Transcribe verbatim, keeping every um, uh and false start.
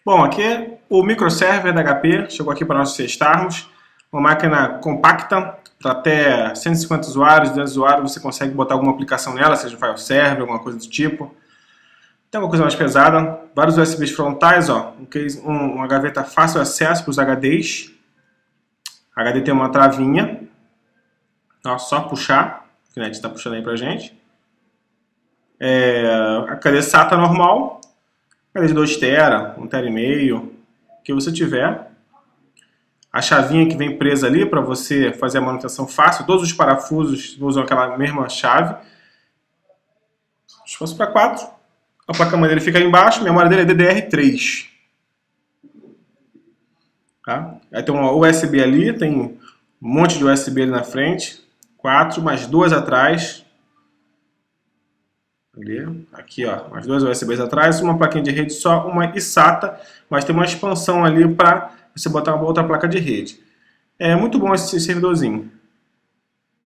Bom, aqui é o microserver da H P, chegou aqui para nós testarmos. Uma máquina compacta, para até cento e cinquenta usuários, duzentos usuários, você consegue botar alguma aplicação nela, seja um file server, alguma coisa do tipo. Tem alguma coisa mais pesada, vários U S Bs frontais, ó, um case, um, uma gaveta fácil acesso para os H Ds. A H D tem uma travinha, ó, só puxar, o Kinect está puxando aí pra gente. É, a cadeia SATA normal, cadeia de dois tera, um tera e meio, que você tiver. A chavinha que vem presa ali para você fazer a manutenção fácil, todos os parafusos usam aquela mesma chave. Espaço para quatro. A placa-mãe dele fica aí embaixo, a memória dele é D D R três. Tá? Aí tem uma U S B ali, tem um monte de U S B ali na frente. Quatro, mais duas atrás. Ali, aqui, ó, mais duas U S Bs atrás, uma plaquinha de rede só, uma I SATA, mas tem uma expansão ali para você botar uma outra placa de rede. É muito bom esse servidorzinho.